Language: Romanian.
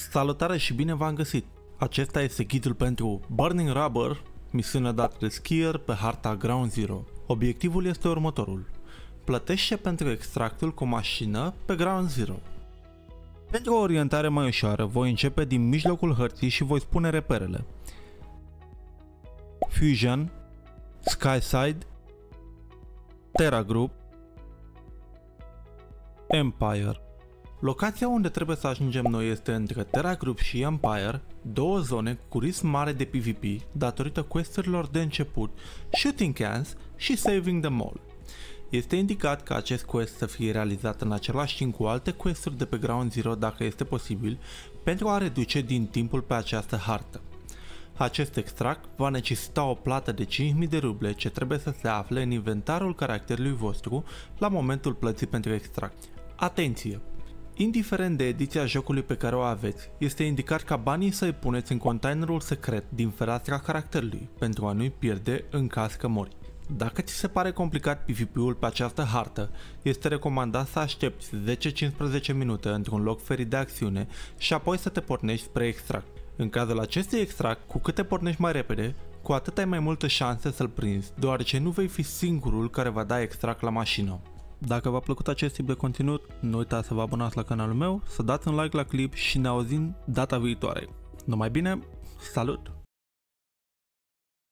Salutare și bine v-am găsit! Acesta este ghidul pentru Burning Rubber, misiunea dată de skier pe harta Ground Zero. Obiectivul este următorul: plătește pentru extractul cu mașină pe Ground Zero. Pentru o orientare mai ușoară, voi începe din mijlocul hărții și voi spune reperele: Fusion, Skyside, Terra Group, Empire. Locația unde trebuie să ajungem noi este între Terra Group și Empire, două zone cu risc mare de PvP datorită quest-urilor de început, Shooting Cans și Saving the Mall. Este indicat ca acest quest să fie realizat în același timp cu alte quest-uri de pe Ground Zero dacă este posibil, pentru a reduce din timpul pe această hartă. Acest extract va necesita o plată de 5000 de ruble ce trebuie să se afle în inventarul caracterului vostru la momentul plății pentru extract. Atenție! Indiferent de ediția jocului pe care o aveți, este indicat ca banii să-i puneți în containerul secret din fereastra caracterului, pentru a nu-i pierde în caz că mori. Dacă ți se pare complicat PvP-ul pe această hartă, este recomandat să aștepți 10-15 minute într-un loc ferit de acțiune și apoi să te pornești spre extract. În cazul acestui extract, cu cât te pornești mai repede, cu atât ai mai multe șanse să-l prinzi, deoarece nu vei fi singurul care va da extract la mașină. Dacă v-a plăcut acest tip de conținut, nu uitați să vă abonați la canalul meu, să dați un like la clip și ne auzim data viitoare. Numai bine, salut!